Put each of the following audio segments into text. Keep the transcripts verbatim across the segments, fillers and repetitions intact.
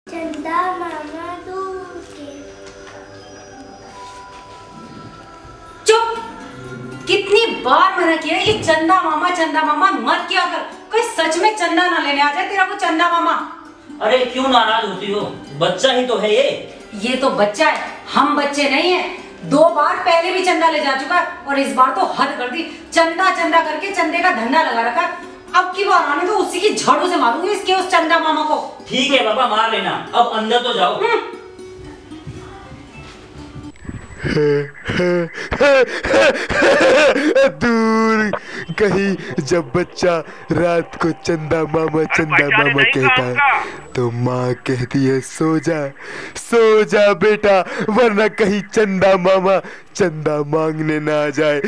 चंदा मामा दूर के। चुप! कितनी बार मना किया ये चंदा मामा चंदा मामा मत किया कर। कोई सच में चंदा ना लेने आ जाए तेरा वो चंदा मामा। अरे क्यों नाराज होती हो? बच्चा ही तो है ये। ये तो बच्चा है, हम बच्चे नहीं है। दो बार पहले भी चंदा ले जा चुका है और इस बार तो हद कर दी। चंदा चंदा करके चंदे का धंधा लगा रखा है। अब की बार आने तो उसी की झाड़ू से मारूंगी इसके उस चंदा मामा को। ठीक है बाबा, मार लेना। अब अंदर तो जाओ। दूर कहीं जब बच्चा रात को चंदा मामा चंदा मामा कहता है तो माँ कहती है सो जा सो जा बेटा, वरना कहीं चंदा मामा चंदा मांगने ना आ जाए।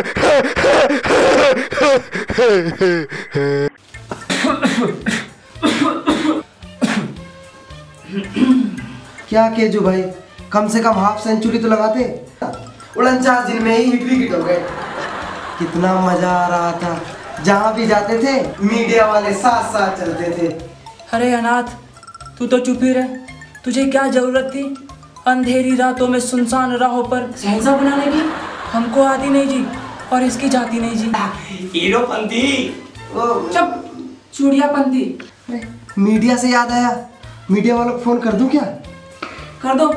क्या केजू भाई, कम से कम हाफ सेंचुरी तो लगाते। उनचास दिन में ही हिट विकेट हो गए। कितना मजा आ रहा था, जहाँ भी जाते थे मीडिया वाले साथ साथ चलते थे। अरे अनाथ, तू तो चुप ही रह। तुझे क्या जरूरत थी अंधेरी रातों में सुनसान राहों पर सहसा बनाने की? हमको आती नहीं जी और इसकी जाती नहीं जी। हीरोपंती। चुप, चूड़ियापंती। मीडिया से याद आया, मीडिया वालों को फोन कर दूं क्या? कर दो।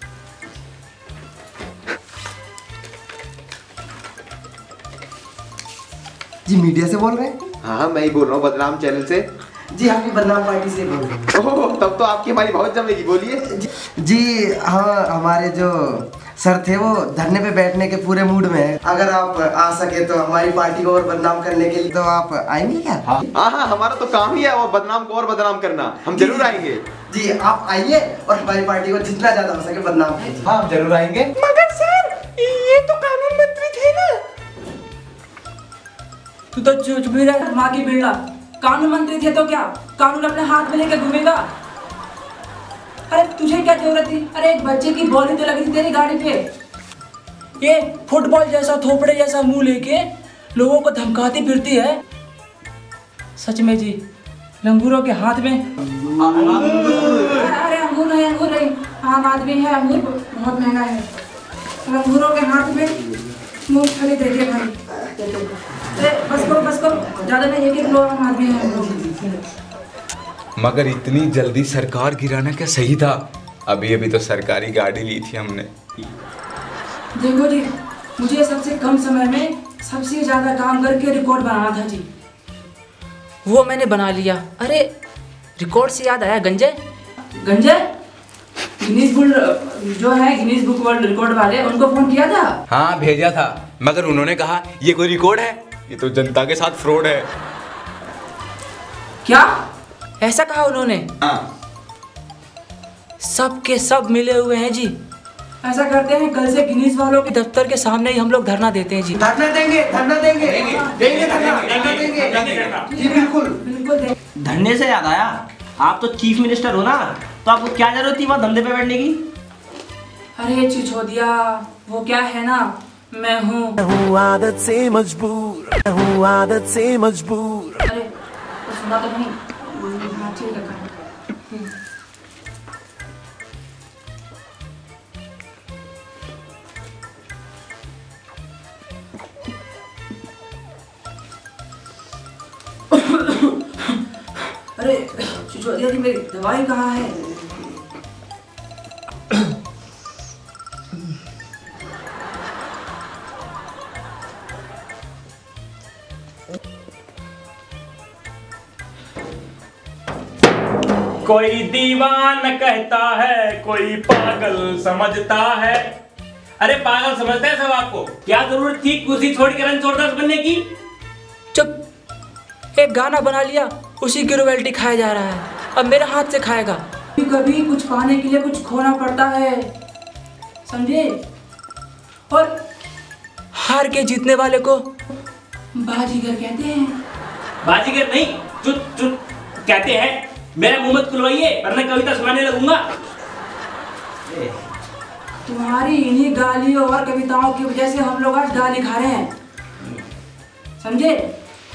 जी मीडिया से बोल रहे हैं? हाँ मैं ही बोल रहा हूँ बदनाम चैनल से। जी हम भी बदनाम पार्टी से बोल रहे हैं। ओह तब तो आपकी हमारी बहुत जमेगी, बोलिए। जी हाँ, हमारे जो सर थे वो धरने पे बैठने के पूरे मूड में है। अगर आप आ सके तो हमारी पार्टी को और बदनाम करने के लिए तो आप आएंगे क्या? हाँ हाँ हाँ, तो काम ही है वो बदनाम को और बदनाम करना। हम जरूर आएंगे। जी आप आइए और हमारी पार्टी को जितना ज्यादा हो सके बदनाम कीजिए। हाँ हम जरूर आएंगे। मगर सर ये तो कानून मंत्री थे ना। तू तो चुप भी रह माँ की बिल्ला। कानून मंत्री थे तो क्या कानून अपने हाथ में लेकर घूमेगा? अरे तुझे क्या जरूरत थी? अरे एक बच्चे की बॉल ही तो लगी थी तेरी गाड़ी पे। ये फुटबॉल जैसा थोपड़े जैसा मुंह लेके लोगों को धमकाती फिरती है। सच में जी, लंगूरों के हाथ में अरे अंगूर नहीं, अंगूर नहीं, आम आदमी है। अंगूर बहुत महंगा है। लंगूरों के हाथ में मूंगफली देखिए भाई। बस करो बस करो, ज्यादा नहीं, एक एक लोग आम आदमी है। मगर इतनी जल्दी सरकार गिराना क्या सही था? अभी अभी तो सरकारी गाड़ी ली थी हमने। देखो जी, मुझे सबसे कम समय में सबसे ज्यादा काम करके रिकॉर्ड बनाना था जी। वो मैंने बना लिया। अरे रिकॉर्ड से याद आया, गंजे गंजे गिनीज बुक जो है गिनीज बुक वर्ल्ड रिकॉर्ड वाले, उनको फोन किया था। हाँ भेजा था, मगर उन्होंने कहा ये कोई रिकॉर्ड है, ये तो जनता के साथ फ्रॉड है। क्या ऐसा कहा उन्होंने? हाँ। सब के सब मिले हुए हैं जी। ऐसा करते हैं, कल से गिनीज वालों के दफ्तर के सामने ही हम लोग धरना देते हैं जी। धरना देंगे, धरना देंगे, देंगे धरना, धरना देंगे जी, बिल्कुल बिल्कुल। धरने से याद आया, आप तो चीफ मिनिस्टर हो ना, तो आपको क्या जरूरत थी वहाँ धंधे पे बैठने की? अरे चिचोदिया, वो क्या है ना, मैं हूँ आदत से मजबूर, हूँ आदत से मजबूर। अरे तो सुना तो नहीं। हाँ ठीक है। अरे चिचोदिया जी, मेरी दवाई कहाँ है? कोई दीवान कहता है, कोई पागल समझता है। अरे पागल समझता है सब आपको। क्या जरूरत थी कुर्सी छोड़ के रणछोड़दास बनने की? चुप, एक गाना बना लिया, उसी की रॉयल्टी खाया जा रहा है। अब मेरे हाथ से खाएगा। कभी कुछ पाने के लिए कुछ खोना पड़ता है, समझे? और हार के जीतने वाले को बाजीगर कहते हैं। बाजीगर नहीं, चुप चुप कहते हैं। मेरा मुंह मत खुलवाइए वरना कविता सुनाने लगूंगा। तुम्हारी इन्हीं गालियों और कविताओं की वजह से हम लोग आज गाली खा रहे हैं, समझे?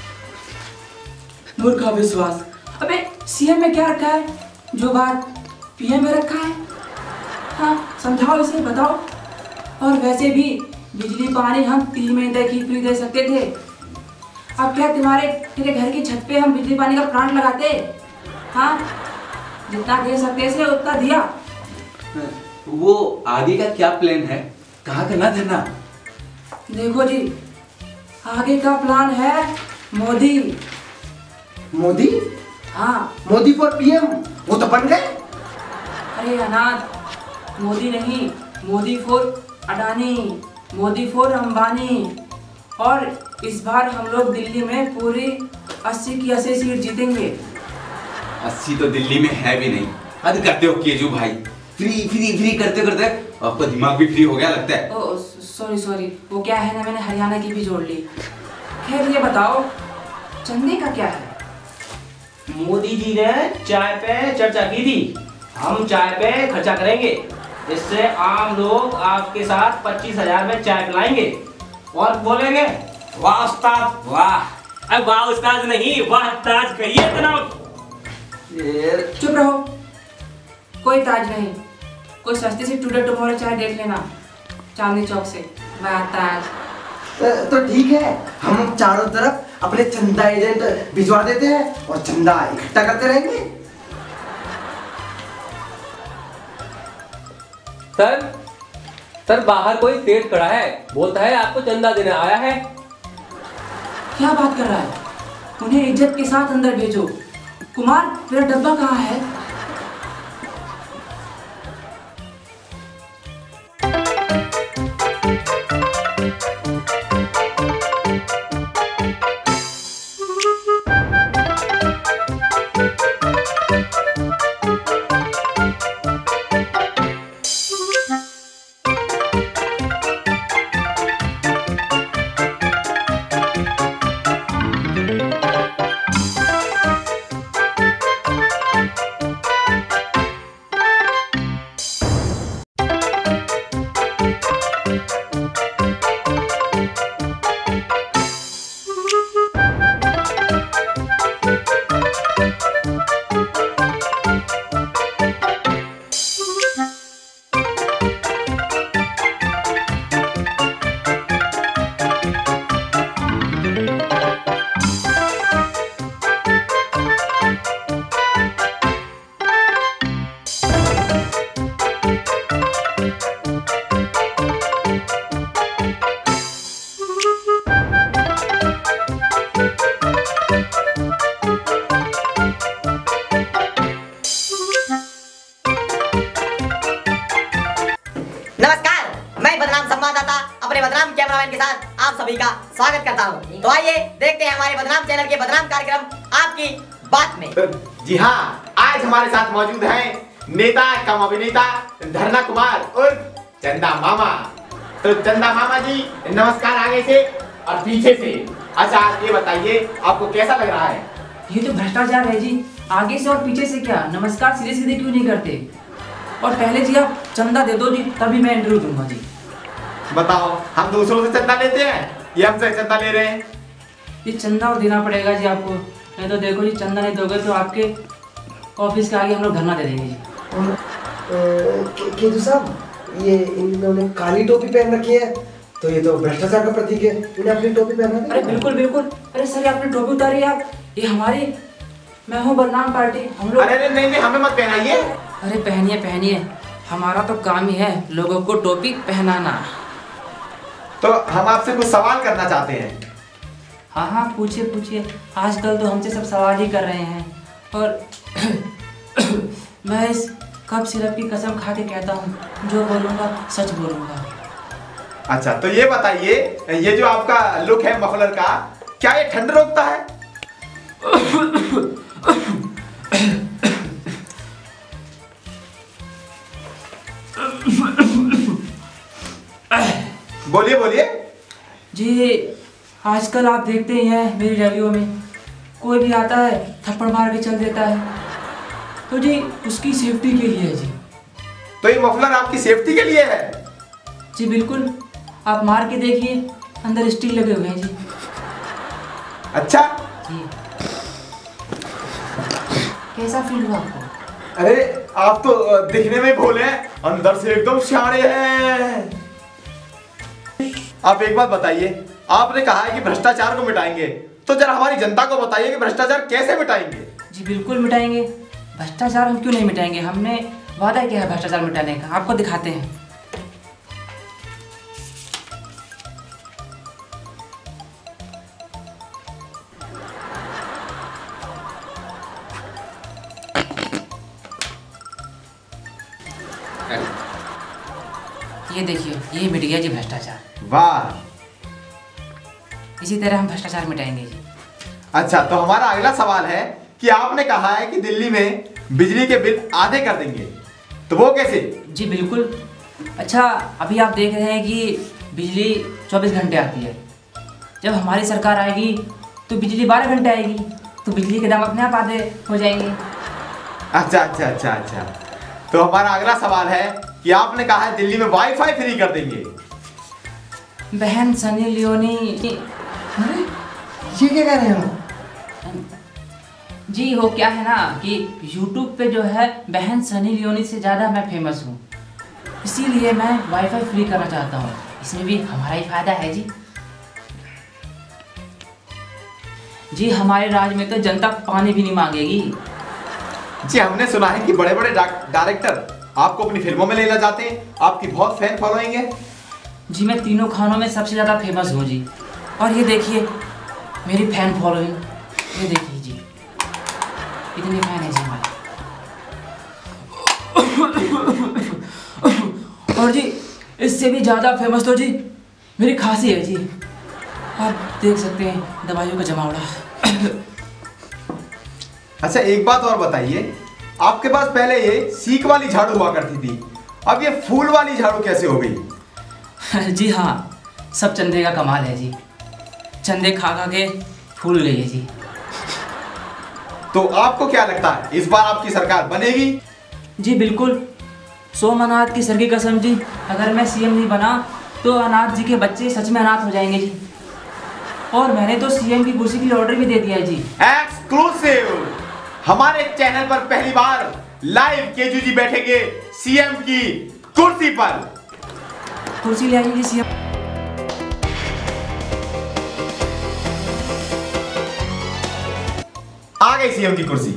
मूर्खा विश्वास। अबे सीएम में क्या रखा है? जो बात पीएम में रखा है? हाँ समझाओ इसे, बताओ। और वैसे भी बिजली पानी हम तीन महीने तक ही फ्री दे सकते थे। अब क्या तुम्हारे तेरे घर की छत पे हम बिजली पानी का प्लांट लगाते? हाँ जितना दे सकते थे उतना दिया। वो आगे का क्या प्लान है, कहाँ करना धरना? देखो जी, आगे का प्लान है मोदी। मोदी? हाँ मोदी फॉर पीएम, वो तो बन गए। अरे अनाथ, मोदी नहीं, मोदी फॉर अडानी, मोदी फॉर अंबानी। और इस बार हम लोग दिल्ली में पूरी अस्सी की अस्सी सीट जीतेंगे। अस्सी तो दिल्ली में है भी नहीं, हद करते हो केजू भाई। फ्री फ्री फ्री करते करते आपका दिमाग भी फ्री हो गया लगता है। ओ सॉरी सॉरी, वो क्या है ना, मैंने हरियाणा की भी जोड़ ली। खैर ये बताओ चंदे का क्या है? मोदी जी ने चाय पे चर्चा की थी, हम चाय पे खर्चा करेंगे, इससे आम लोग आपके साथ पच्चीस हजार में चाय पिलाएंगे और बोलेंगे वाह उस्ताद वाह। अब वाह उस्ताद नहीं, वाह ताज कहिए जनाब। चुप रहो, कोई ताज नहीं। कोई सस्ती सी टुडे टुमारो चाय देख लेना चांदनी चौक से, वाह ताज। तो ठीक है, हम चारों तरफ अपने चंदा एजेंट भिजवा देते हैं और चंदा इकट्ठा करते रहेंगे। सर सर बाहर कोई सेठ खड़ा है, बोलता है आपको चंदा देने आया है। क्या बात कर रहा है? उन्हें इज्जत के साथ अंदर भेजो। कुमार मेरा डब्बा कहाँ है? कैमरामैन के साथ आप सभी का स्वागत करता हूं। तो आइए देखते हैं हमारे बदनाम चैनल के बदनाम कार्यक्रम आपकी बात में। जी हाँ, आज हमारे साथ मौजूद हैं नेता कम अभिनेता धरना कुमार उर्फ चंदा मामा। तो चंदा मामा जी नमस्कार आगे से और पीछे से। अच्छा आप ये बताइए आपको कैसा लग रहा है? ये तो भ्रष्टाचार है जी, आगे से और पीछे से क्या, नमस्कार सीधे सीधे क्यों नहीं करते? और पहले जी आप चंदा दे दो जी, तभी मैं इंटरव्यू दूंगा जी। बताओ, हम दूसरों से चंदा लेते हैं या हमसे चंदा ले रहे हैं? ये चंदा और देना पड़ेगा जी आपको, नहीं तो देखो जी चंदा नहीं दोगे तो आपके ऑफिस के आगे हम लोग धरना दे देंगे जी। और केजू साहब, ये इन्होंने काली टोपी पहन रखी है, तो ये तो भ्रष्टाचार का प्रतीक है, इन्हें अपनी टोपी पहना दे। अरे बिल्कुल बिल्कुल, अरे सर आपने टोपी उतारी आप, ये हमारी मैं हूँ बदनाम पार्टी, हम लोग। अरे नहीं नहीं हमें मत पहनाइए। अरे पहनिए पहनिए, हमारा तो काम ही है लोगों को टोपी पहनाना। तो हम आपसे कुछ सवाल करना चाहते हैं। हाँ हाँ पूछिए पूछिए, आजकल तो हमसे सब सवाल ही कर रहे हैं। और मैं इस कप सिरप की कसम खा के कहता हूँ, जो बोलूँगा सच बोलूँगा। अच्छा तो ये बताइए, ये जो आपका लुक है मफलर का, क्या ये ठंड रोकता है? बोलिए बोलिए जी। आजकल आप देखते ही हैं मेरी रैलियों में कोई भी आता है थप्पड़ मार के चल देता है, तो जी उसकी सेफ्टी के लिए है जी। तो ये मफलर आपकी सेफ्टी के लिए है? जी बिल्कुल, आप मार के देखिए, अंदर स्टील लगे हुए हैं जी। अच्छा जी, कैसा फील हुआ आपको? अरे आप तो दिखने में भोले हैं, अंदर से एकदम सियाणे हैं। आप एक बात बताइए, आपने कहा है कि भ्रष्टाचार को मिटाएंगे, तो जरा हमारी जनता को बताइए कि भ्रष्टाचार कैसे मिटाएंगे। जी बिल्कुल मिटाएंगे, भ्रष्टाचार हम क्यों नहीं मिटाएंगे, हमने वादा किया है भ्रष्टाचार मिटाने का। आपको दिखाते हैं। ये देखिए, ये मिट गया जी भ्रष्टाचार। वाह, इसी तरह हम भ्रष्टाचार मिटाएंगे जी। अच्छा, तो हमारा अगला सवाल है कि आपने कहा है कि दिल्ली में बिजली के बिल आधे कर देंगे, तो वो कैसे? जी बिल्कुल। अच्छा, अभी आप देख रहे हैं कि बिजली चौबीस घंटे आती है। जब हमारी सरकार आएगी तो बिजली बारह घंटे आएगी, तो बिजली के दाम अपने आप आधे हो जाएंगे। अच्छा अच्छा अच्छा अच्छा, तो हमारा अगला सवाल है कि आपने कहा है दिल्ली में वाईफाई फ्री कर देंगे। बहन सनी लियोनी, अरे ये क्या कह रहे हो? जी वो क्या है ना कि YouTube पे जो है बहन सनी लियोनी से ज़्यादा मैं फेमस हूँ, इसीलिए मैं वाईफाई फ्री करना चाहता हूँ। इसमें भी हमारा ही फायदा है जी। जी हमारे राज्य में तो जनता पानी भी नहीं मांगेगी। जी हमने सुना है कि बड़े बड़े डायरेक्टर आपको अपनी फिल्मों में लेना चाहते हैं, आपकी बहुत फैन फॉलोइंग है। जी मैं तीनों खानों में सबसे ज़्यादा फेमस हूँ जी। और ये देखिए मेरी फैन फॉलोइंग, ये देखिए जी, इतनी फैन है जी हमारे। और जी इससे भी ज़्यादा फेमस तो जी मेरी खांसी है जी। आप देख सकते हैं दवाइयों का जमावड़ा। अच्छा एक बात और बताइए, आपके पास पहले ये सीक वाली झाड़ू हुआ करती थी, अब ये फूल वाली झाड़ू कैसे हो गई? जी हाँ, सब चंदे का कमाल है जी। चंदे खा खा के फूल गई है जी। तो आपको क्या लगता है इस बार आपकी सरकार बनेगी? जी बिल्कुल, सोमनाथ की सर की कसम जी, अगर मैं सीएम नहीं बना तो अनाथ जी के बच्चे सच में अनाथ हो जाएंगे जी। और मैंने तो सीएम की कुर्सी के लिए ऑर्डर भी दे दिया है जी। एक्सक्लूसिव, हमारे चैनल पर पहली बार लाइव केजू जी बैठेंगे सीएम की कुर्सी पर। कुर्सी ले आइए जी सीएम। आ गई सीएम की कुर्सी।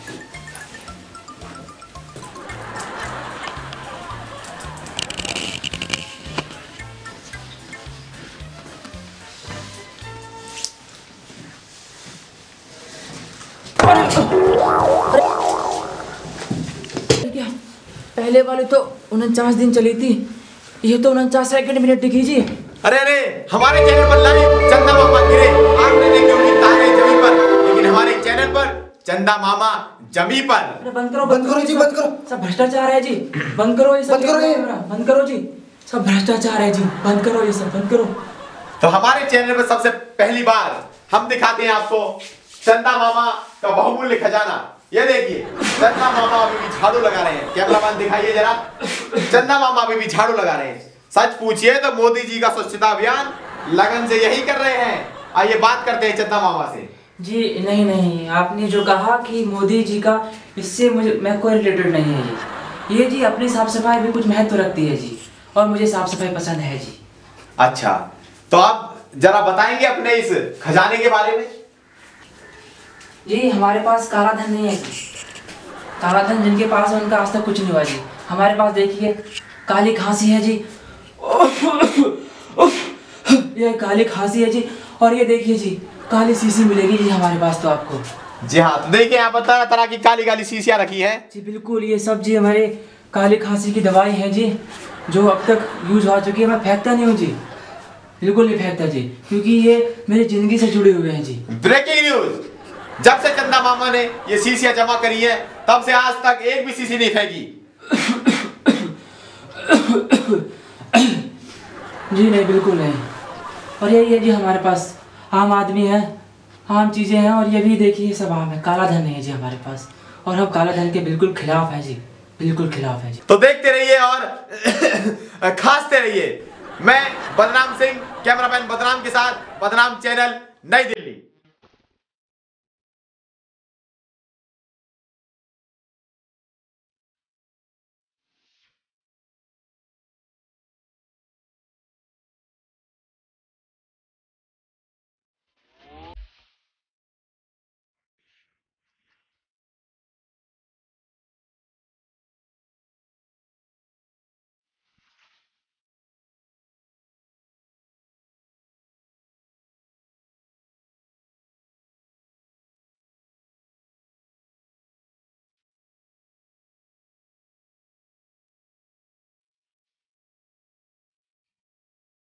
पहले वाली तो उनचास दिन चली थी, ये तो उनचास सेकंड मिनट टिकी जी। अरे अरे हमारे चैनल पर लाइव चंदा मामा गिरे, आपने देखे होंगे तारे जमी पर, लेकिन हमारे चैनल पर चंदा मामा जमी पर। अरे बंद करो बंद करो जी, बंद करो, सब भ्रष्टाचार है जी। बंद करो ये सब, बंद करो ये, बंद करो जी, सब भ्रष्टाचार है जी। बंद करो ये सब, बंद करो। तो हमारे चैनल पर सबसे पहली बार हम दिखाते हैं आपको चंदा मामा का बहुमूल्य खजाना। ये देखिए चंदा मामा अभी भी झाड़ू लगा रहे हैं। कैमरामैन दिखाइए जरा, चंदा मामा अभी भी झाड़ू लगा रहे हैं। सच पूछिए तो मोदी जी का स्वच्छता अभियान लगन से यही कर रहे हैं। आइए बात करते हैं चंदा मामा से। जी नहीं नहीं, आपने जो कहा कि मोदी जी का, इससे मुझे मैं कोई रिलेटेड नहीं है जी। ये जी अपनी साफ सफाई भी कुछ महत्व रखती है जी, और मुझे साफ सफाई पसंद है जी। अच्छा, तो आप जरा बताएंगे अपने इस खजाने के बारे में? जी हमारे पास काला धन नहीं है जी। काला धन जिनके पास है उनका आज तक कुछ नहीं हुआ जी। हमारे पास देखिए काली खांसी है जी, ये काली खांसी है जी। और ये देखिए जी काली शीशी मिलेगी जी हमारे पास तो आपको। जी हाँ, तो देखिए यहाँ पर तरह तरह की काली काली शीशियाँ रखी हैं। जी बिल्कुल, ये सब जी हमारे काली खांसी की दवाई है जी, जो अब तक यूज हो चुकी है। मैं फेंकता नहीं हूँ जी, बिल्कुल नहीं फेंकता जी, क्योंकि ये मेरी जिंदगी से जुड़े हुए हैं जी। ब्रेकिंग न्यूज, जब से चंदा मामा ने ये शीशियाँ जमा करी है तब से आज तक एक भी शीशी नहीं फेंकी। जी नहीं, बिल्कुल नहीं। और यही है जी हमारे पास, आम आदमी है, आम चीजें हैं। और ये भी देखिए सब आम है, काला धन नहीं है जी हमारे पास। और हम काला धन के बिल्कुल खिलाफ हैं जी, बिल्कुल खिलाफ हैं जी। तो देखते रहिए और खासते रहिए। मैं बदनाम सिंह, कैमरामैन बदनाम के साथ, बदनाम चैनल, नई दिल्ली।